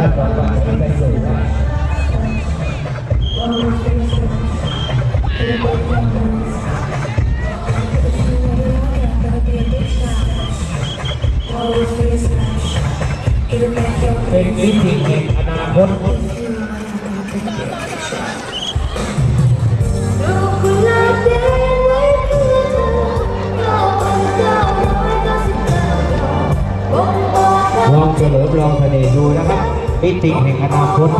เป็นวิธีแห่งอนาคตลองเฉลิมลองทะเลดูนะครับวิธีแห่งอนาคต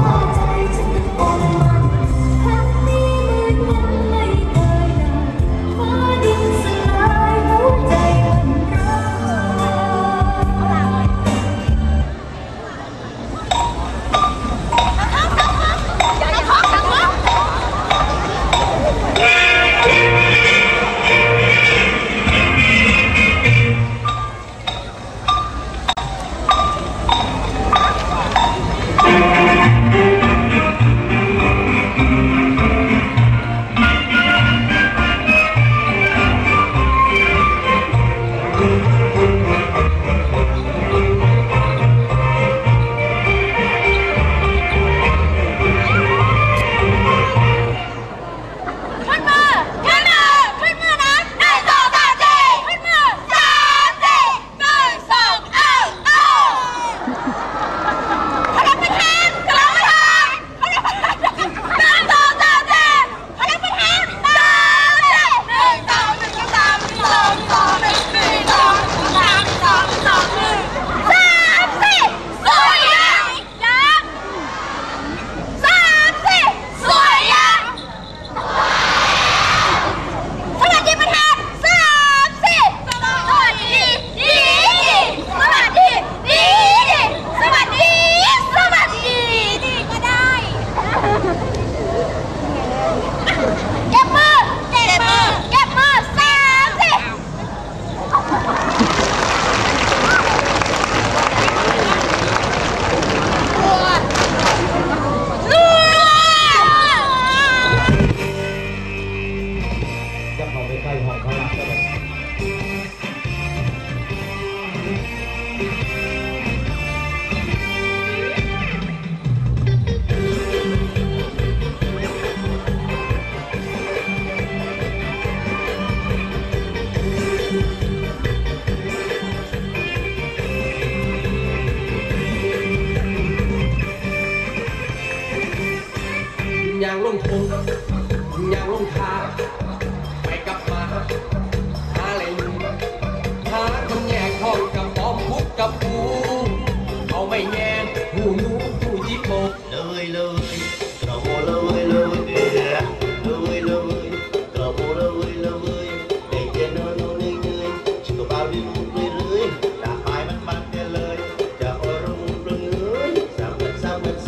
อย่างลงทุนอย่างลงทางไปกับมาหาอะไรหาคนแย่งทองกับปอมพุกกับปูเอาไม่แย่งหูหนูหูจิบโบเลยกระโบเลยเดือเลยกระโบเลยไอ้เจ้าโน่นนี่ชิคกี้พายวิ่งเลยตาหายมันเลยจะอารมณ์เลยซ้ำกันซ้ำกัน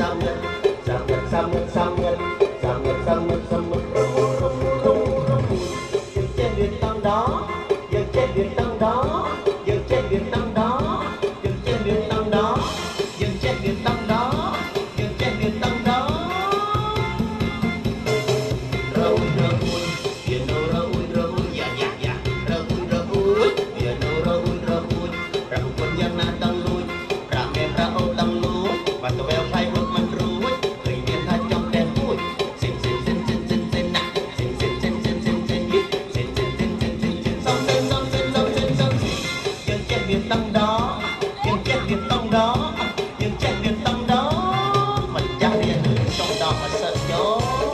chết việc tâm đó giờ chết việc tâm đó giờ chết việc tâm đó giờ chết việc tâm đó giờ chết việc tâm đó giờ chết việc tâm đó râu piano râu dạ râu piano râu râuคนยังน่าต้องลุยราแม่พระองค์ต้องรู้มาตัวแววไฟรถมันรู้เคยเรียนท่าจอมแดนพูดเส้นนะเส้นยังเจ็บเวียนต้องđóยังเจ็บเวียนต้องđóยังเจ็บเวียนต้องđóมันจะเรียนต้องดอกมาเสยโย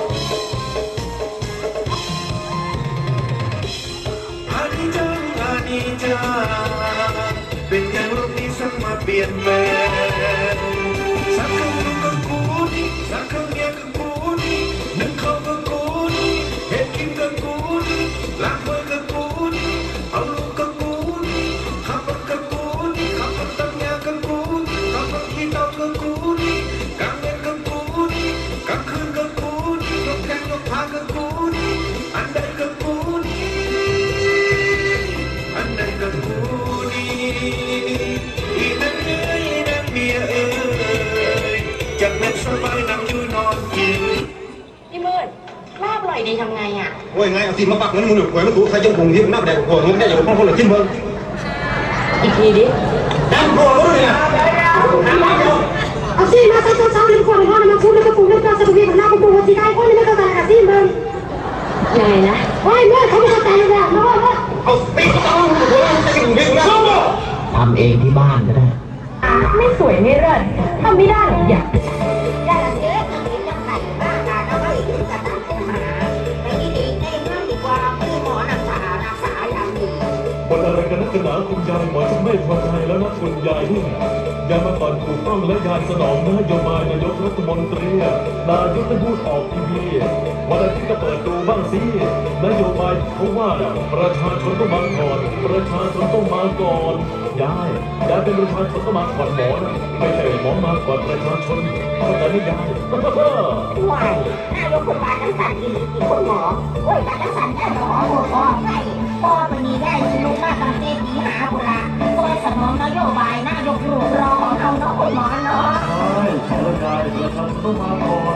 อานิจจังเป็นอย่างโลกนี้สักมาเปลี่ยนแปลงสักครั้งก็กูนี่สักครั้งเนี้ยก็กูนี่นึกเขาก็กูนี่เหตุกินก็กูนี่รักเธอก็กูนี่เอาลูกก็กูนี่ขับรถก็กูนี่ขับรถตั้งยาก็กูนี่ขับรถที่เตาก็กูนี่กลางเย็นก็กูนี่กลางคืนก็กูนี่ยกแข้งยกขาก็กูนี่อันใดก็กูนี่อันใดก็กูนี่อีนั่นเอ้ยนั่นเมียเอ้ยจากเม็ดสบายนั่งอยู่นอนกินพี่มืดลาบอร่อยดีทำไงอ่ะโอ้ยไงเอาตีมาปักมันมึงหนึ่งหวยมันถูกใครจงคงที่มันน่าแดกหัวมึงได้อย่างคนละทิ้งมึงอีกทีดิดังโผล่เลยนะเอาสิมาใส่ตัววยให้เลิศทำไม่ได้หรอกอย่าได้ละเจ๊ที่ดีจังไก่บ้าการเอาไว้ถึงจะตั้งปัญหาไปที่ดีในเมืองดีกว่ามีหมอรักษาอย่างดีคนอะไรกันนักกันหนาคุณยายหมอจะไม่พอใจแล้วนะคุณยายนี่อย่ามาตอนถูกต้องและยานสนองนโยบายนายกรัฐมนตรีนายกได้พูดออกทีวีวันอาทิตย์ก็เปิดดูบ้างสินโยบายเขาว่าประชาชนต้องมาก่อนประชาชนต้องมาก่อนยายเป็นประชาชนต้องมาก่อนหมอนะไม่ใช่หมอมาก่อนประชาชนเข้าใจไหมยายว้ายนายกคุณบาลจังสันอีกคุณหมอโอ้ยบาลจังสันได้หมอหมดออกไปพ่อมันมีได้ลุงมาตั้งเต้ดีหาบุระช่วยสนองนโยบายนายกหลวงรอของเขาเนาะคุณหมอเนาะใช่ใช่แล้วยายประชาชนต้องมาก่อน